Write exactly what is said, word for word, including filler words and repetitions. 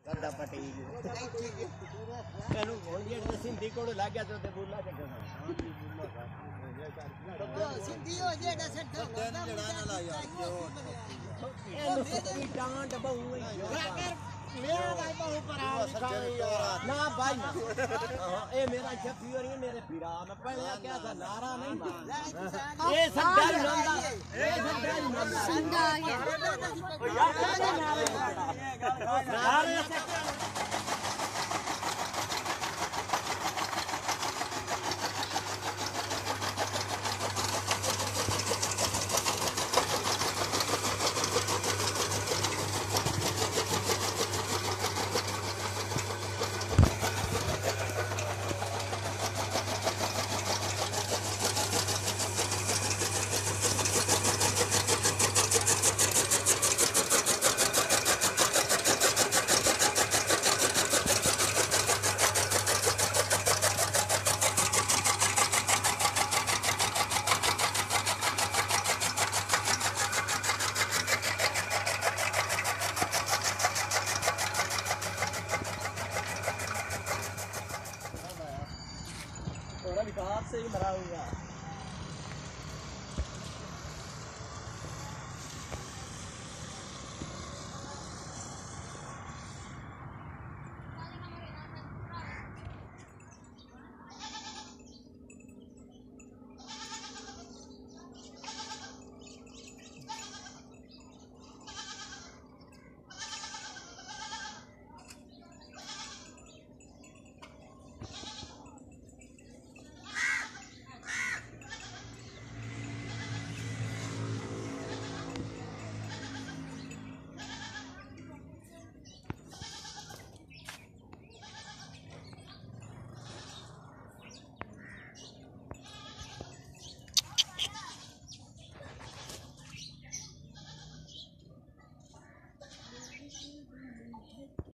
कदा पटी एनु होंगे तो सिंधी कोड लग गया तो बोला के सिंधी हो जेड़ा सेट जड़ा ना ला यार एनु डांड बहु मेरा भाई बहु पर ना भाई ना ए मेरा जफी और ये मेरे पीरा मैं पहले क्या था नारा नहीं मार ए संडा नंदा ए संडा नंदा संडा नारे से विकास से ही मरा हुआ।